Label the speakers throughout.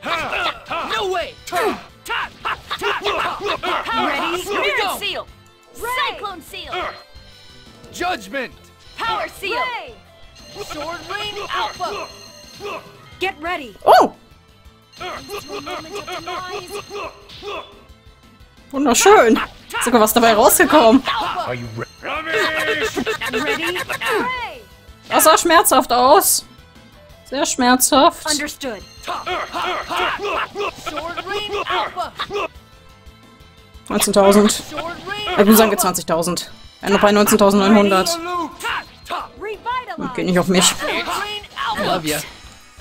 Speaker 1: No way!
Speaker 2: Ready? Spirit Seal! Cyclone Seal!
Speaker 1: Judgment!
Speaker 2: Power Seal! Sword Rain Alpha! Get ready!
Speaker 3: Oh! Wunderschön. Ist sogar was dabei rausgekommen.
Speaker 4: Are you
Speaker 2: Ready? Pray!
Speaker 3: Das sah schmerzhaft aus. Sehr schmerzhaft.
Speaker 2: Understood.
Speaker 1: Sword Rain Alpha!
Speaker 3: 19.000.
Speaker 1: Sword Rain
Speaker 3: Ich würde sagen 20.000. Ja, noch bei 19.900.
Speaker 1: Salute!
Speaker 2: Revitalize!
Speaker 3: Geht nicht auf mich.
Speaker 1: Sword Rain Alpha! Love ya.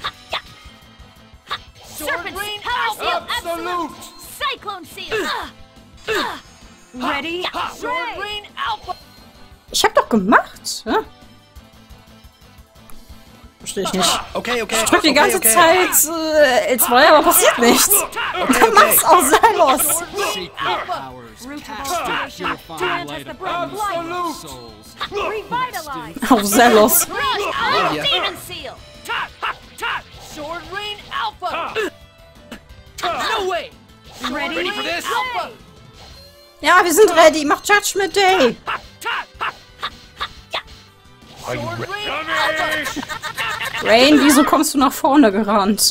Speaker 1: Sword
Speaker 2: Serpent
Speaker 1: Rain
Speaker 2: Power Seal
Speaker 1: Absolute!
Speaker 2: Cyclone Seal! Ready?
Speaker 1: Sword Rain Alpha!
Speaker 3: Ich hab doch gemacht. Hä? Verstehe ich nicht.
Speaker 1: Okay, okay.
Speaker 3: Ich drück die ganze Zeit L2, aber passiert nichts. Dann mach's auch Zelos.
Speaker 1: Secret powers cast your purifying light upon the souls.
Speaker 2: Revitalize!
Speaker 3: Auf Zelos.
Speaker 2: Rush
Speaker 1: Love ya.
Speaker 2: Demon Seal!
Speaker 1: Sword Rain Alpha! No way! Ready for this?
Speaker 2: Alpha!
Speaker 3: Ja, wir sind ready. Mach Judgment Day.
Speaker 4: Are you
Speaker 1: Sword
Speaker 4: ready?
Speaker 1: Rain Alpha!
Speaker 3: Rain, wieso kommst du nach vorne gerannt?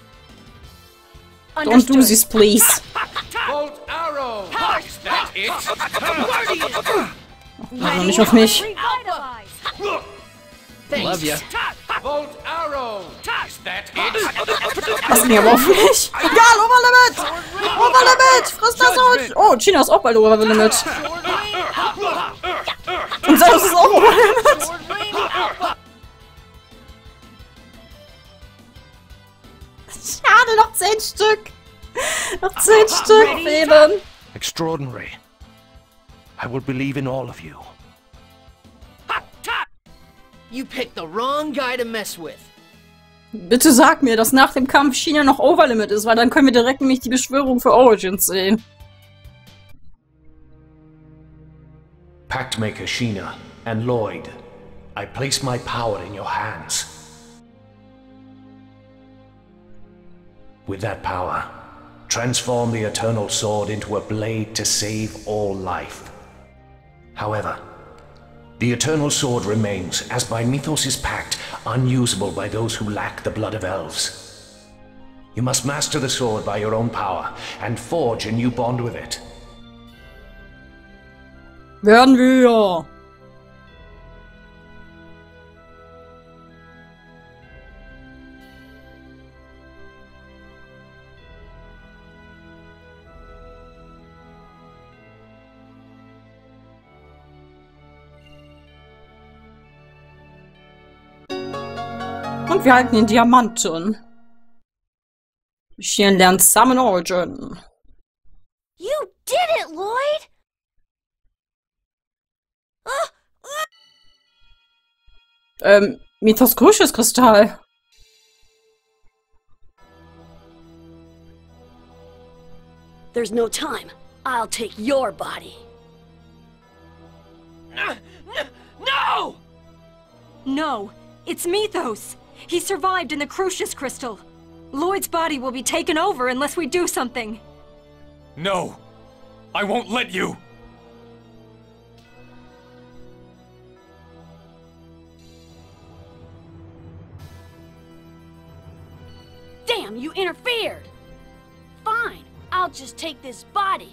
Speaker 3: Don't do this, please.
Speaker 1: Bolt Arrow! Is that it? Guardian!
Speaker 3: Also nicht auf mich.
Speaker 2: Revitalize!
Speaker 1: Love ya. Bolt Arrow! Is that it?
Speaker 3: Das ging aber auf mich. Egal, Oberlimit. Oberlimit. Friss das aus. Oh, China ist auch bald Oberlimit.
Speaker 1: Sword Rain Alpha!
Speaker 3: Und Zelos ist auch Oberlimit.
Speaker 1: Sword Rain Alpha!
Speaker 3: Schade, noch 10 Stück. Noch 10 Stück fehlen.
Speaker 4: Extraordinary. I will believe in all of you.
Speaker 1: You picked the wrong guy to mess with.
Speaker 3: Bitte sag mir, dass nach dem Kampf China noch Overlimit ist, weil dann können wir direkt nämlich die Beschwörung für Origins sehen.
Speaker 4: Pactmaker Sheena and Lloyd, I place my power in your hands. With that power, transform the Eternal Sword into a blade to save all life. However, the Eternal Sword remains, as by Mythos' pact, unusable by those who lack the blood of elves. You must master the sword by your own power, and forge a new bond with it.
Speaker 3: Werden wir. Und wir halten den Diamanten. Hier lernt Summon Origin.
Speaker 2: You did it, Lloyd!
Speaker 3: Mythos Crucius Kristall.
Speaker 2: There's no time. I'll take your body.
Speaker 1: No!
Speaker 5: No, it's Mythos. He survived in the Crucius Crystal. Lloyd's body will be taken over unless we do something.
Speaker 6: No! I won't let you!
Speaker 2: Damn, you interfered! Fine, I'll just take this body.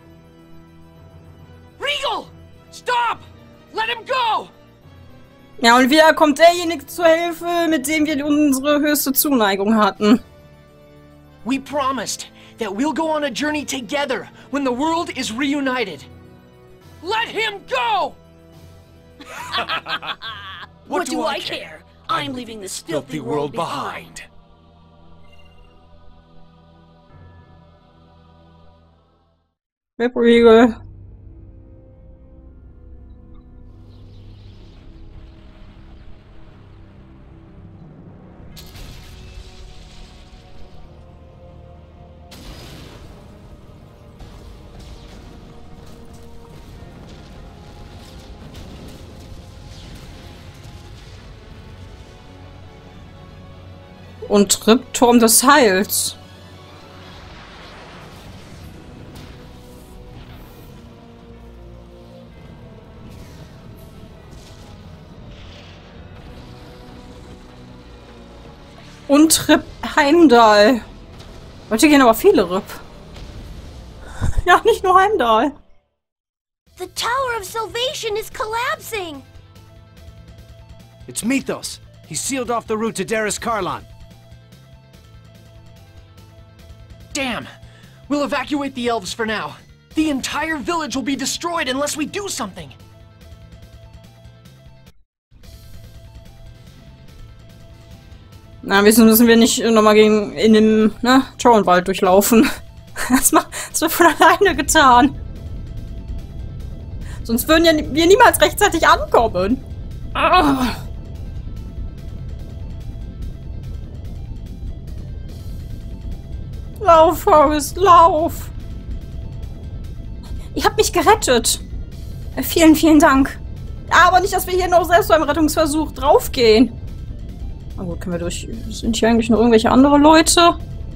Speaker 1: Regal! Stop! Let him go!
Speaker 3: Ja, und wieder kommt derjenige zur Hilfe, mit dem wir unsere höchste Zuneigung hatten.
Speaker 1: We promised that we'll go on a journey together when the world is reunited. Let him go!
Speaker 2: What do I care? I'm leaving this filthy world behind.
Speaker 3: Riegel. Und Tripturm des Heils. Und Rip Heimdall. Heute gehen aber viele Rip. Ja, nicht nur Heimdall.
Speaker 2: The Tower of Salvation is collapsing!
Speaker 7: It's Mythos. He sealed off the route to Darius Karlan.
Speaker 1: Damn! We'll evacuate the elves for now. The entire village will be destroyed unless we do something.
Speaker 3: Na, müssen wir nicht nochmal in den Schauenwald durchlaufen. Das wird von alleine getan. Sonst würden wir niemals rechtzeitig ankommen. Ah. Lauf, Forrest, lauf! Ihr habt mich gerettet. Vielen, vielen Dank. Aber nicht, dass wir hier noch selbst beim Rettungsversuch draufgehen. Na gut, können wir durch... Sind hier eigentlich noch irgendwelche andere Leute?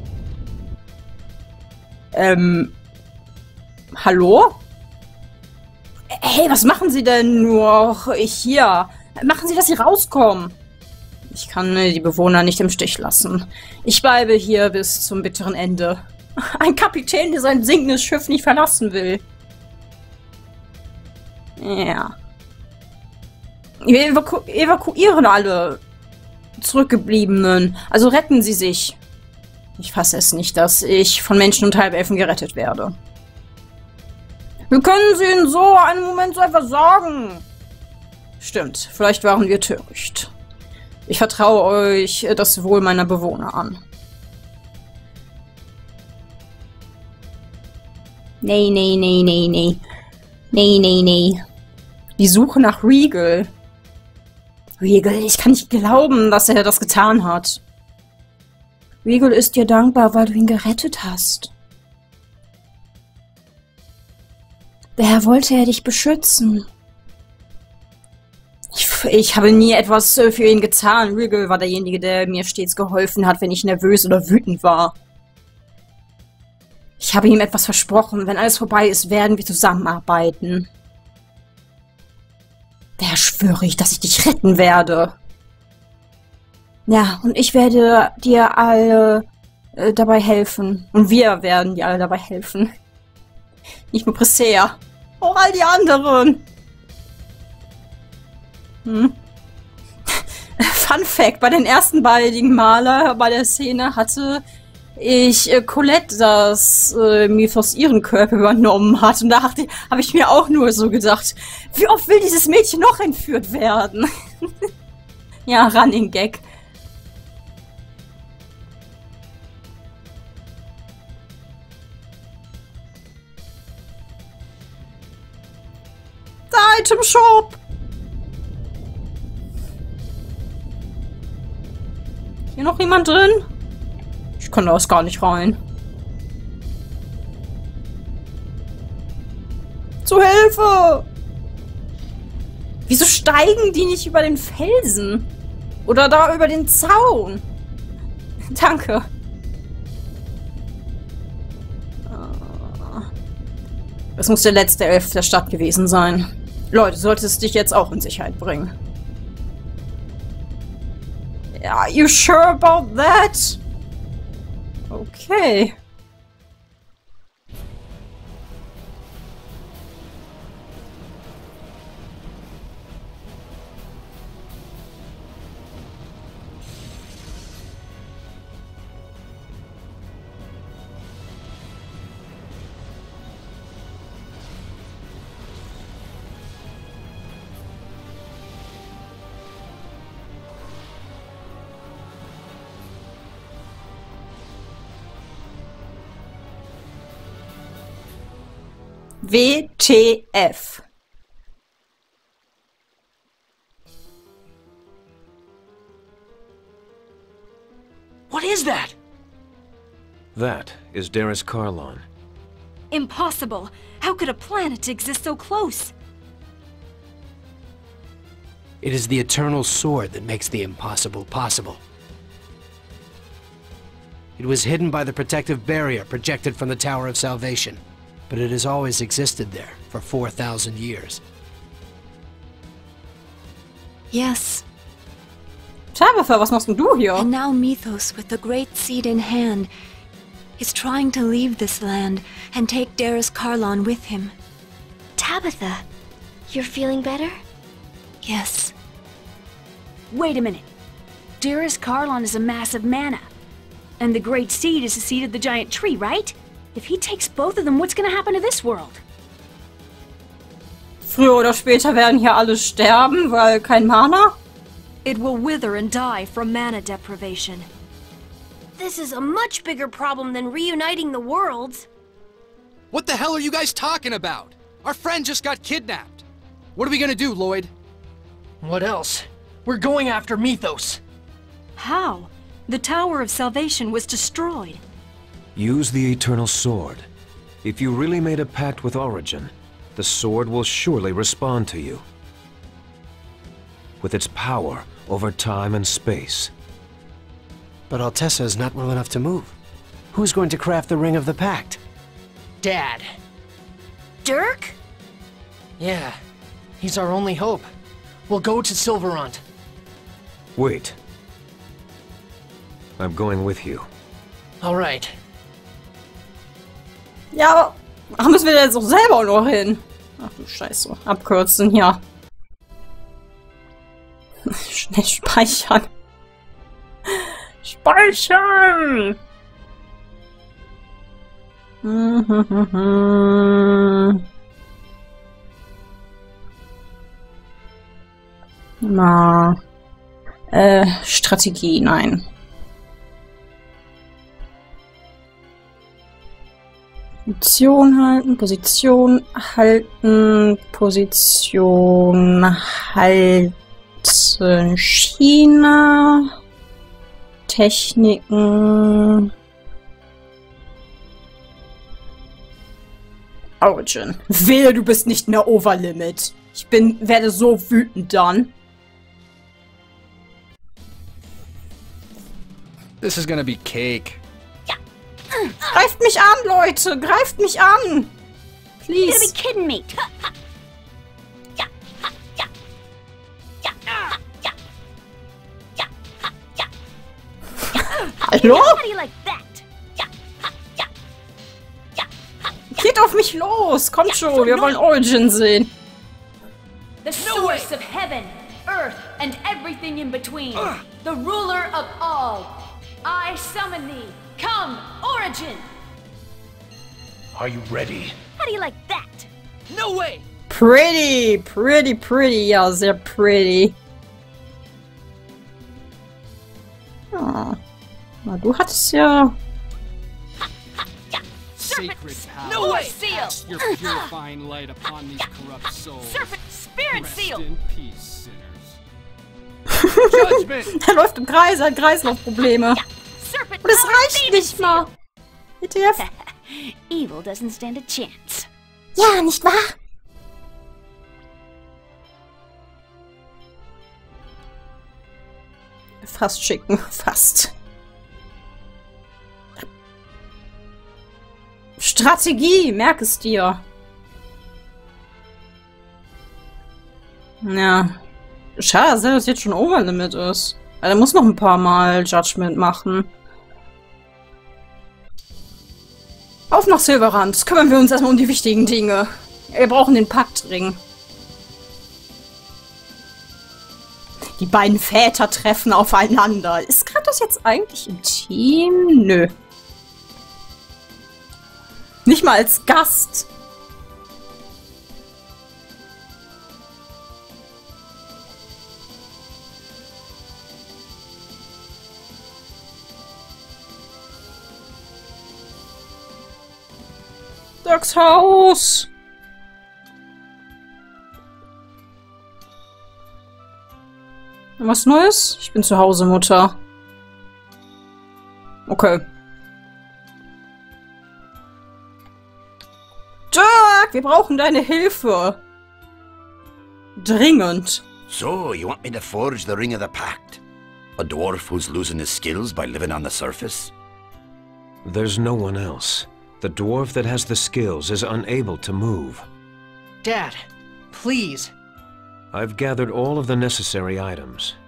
Speaker 3: Hallo? Hey, was machen Sie denn nur hier? Machen Sie, dass Sie rauskommen. Ich kann die Bewohner nicht im Stich lassen. Ich bleibe hier bis zum bitteren Ende. Ein Kapitän, der sein sinkendes Schiff nicht verlassen will. Ja. Wir evakuieren alle Zurückgebliebenen. Also retten Sie sich. Ich fasse es nicht, dass ich von Menschen und Halbelfen gerettet werde. Wir können Sie in so einem Moment so etwas sagen. Stimmt, vielleicht waren wir töricht. Ich vertraue euch das Wohl meiner Bewohner an. Nee, nee, nee, nee, nee. Nee, nee, nee. Die Suche nach Regal. Regal, ich kann nicht glauben, dass er das getan hat. Regal ist dir dankbar, weil du ihn gerettet hast. Daher wollte er dich beschützen. Ich habe nie etwas für ihn getan. Regal war derjenige, der mir stets geholfen hat, wenn ich nervös oder wütend war. Ich habe ihm etwas versprochen. Wenn alles vorbei ist, werden wir zusammenarbeiten. Daher schwöre ich, dass ich dich retten werde. Ja, und ich werde dir alle dabei helfen. Und wir werden dir alle dabei helfen. Nicht nur Presea. Auch all die anderen. Fun Fact, bei den ersten beiden Male bei der Szene hatte ich Colette, dass Mythos ihren Körper übernommen hat. Und da habe ich mir auch nur so gedacht, wie oft will dieses Mädchen noch entführt werden? Ja, Running Gag. Der Item Shop! Hier noch jemand drin? Ich kann da erst gar nicht rein. Zu Hilfe! Wieso steigen die nicht über den Felsen? Oder da über den Zaun? Danke. Es muss der letzte Elf der Stadt gewesen sein. Leute, solltest dich jetzt auch in Sicherheit bringen. Are you sure about that? Okay. WTF.
Speaker 1: What is that?
Speaker 7: That is Darius Karlan.
Speaker 5: Impossible! How could a planet exist so close?
Speaker 7: It is the Eternal Sword that makes the impossible possible. It was hidden by the protective barrier projected from the Tower of Salvation, but it has always existed there for 4,000 years.
Speaker 5: Yes.
Speaker 3: Tabitha, was machst denn du hier?
Speaker 8: And now Mythos, with the great seed in hand, is trying to leave this land and take Darius Karlon with him.
Speaker 2: Tabitha, you're feeling better?
Speaker 8: Yes.
Speaker 2: Wait a minute. Darius Karlon is a massive mana. And the Great Seed is the seed of the giant tree, right? If he takes both of them, what's gonna happen to this world?
Speaker 3: Früher oder später werden hier alle sterben, weil kein Mana.
Speaker 5: It will wither and die from mana deprivation.
Speaker 2: This is a much bigger problem than reuniting the worlds.
Speaker 9: What the hell are you guys talking about? Our friend just got kidnapped. What are we gonna do, Lloyd?
Speaker 1: What else? We're going after Mythos.
Speaker 5: How? The Tower of Salvation was destroyed.
Speaker 10: Use the Eternal Sword. If you really made a pact with Origin, the sword will surely respond to you. With its power over time and space.
Speaker 7: But Altessa is not well enough to move. Who's going to craft the Ring of the Pact?
Speaker 1: Dad.
Speaker 2: Dirk?
Speaker 1: Yeah, he's our only hope. We'll go to Silverant.
Speaker 10: Wait. I'm going with you.
Speaker 1: All right.
Speaker 3: Ja, aber müssen wir da jetzt auch selber noch hin? Ach du Scheiße. Abkürzen hier. Schnell speichern. Speichern! Na. Strategie, nein. Position halten, Position halten, Position halten, China, Techniken, Origin. Wehe, du bist nicht mehr Overlimit. Werde so wütend dann.
Speaker 9: This is gonna be cake.
Speaker 3: Greift mich an, Leute! Greift mich an!
Speaker 2: You gotta
Speaker 3: Please.
Speaker 2: be kidding me.
Speaker 3: Hallo?
Speaker 2: How do you like that?
Speaker 3: Geht auf mich los! Kommt schon, wir wollen Origin sehen.
Speaker 2: The source of heaven, earth, and everything in between. The ruler of all. I summon thee. Come, Origin!
Speaker 4: Are you ready?
Speaker 2: How do you like that?
Speaker 1: No way!
Speaker 3: Pretty, pretty, pretty. Ja, sehr pretty. Oh. Na, du hattest ja...
Speaker 9: Sacred power.
Speaker 1: No way!
Speaker 2: Seal!
Speaker 9: Your purifying light upon these corrupt souls.
Speaker 2: Serpent Spirit
Speaker 9: Rest
Speaker 2: Seal!
Speaker 9: in peace, sinners.
Speaker 1: Judgment!
Speaker 3: Er läuft im Kreis, er hat Kreislaufprobleme.
Speaker 2: Serpent
Speaker 3: Und es
Speaker 2: Power
Speaker 3: reicht
Speaker 2: Phoenix
Speaker 3: nicht mal. ETF.
Speaker 2: Evil doesn't stand a chance.
Speaker 3: Ja, nicht wahr? Fast schicken, fast. Strategie, merk es dir. Ja. Schade, dass das jetzt schon Overlimit ist. Weil er muss noch ein paar Mal Judgment machen. Auf nach Silverant. Kümmern wir uns erstmal um die wichtigen Dinge. Wir brauchen den Paktring. Die beiden Väter treffen aufeinander. Ist Kratos jetzt eigentlich im Team? Nö. Nicht mal als Gast. Dirks Haus. Was Neues? Ich bin zu Hause, Mutter. Okay. Dirk, wir brauchen deine Hilfe. Dringend.
Speaker 11: So, you want me to forge the Ring of the Pact? A dwarf who's losing his skills by living on the surface?
Speaker 10: There's no one else. The dwarf that has the skills is unable to move.
Speaker 1: Dad, please.
Speaker 10: I've gathered all of the necessary items.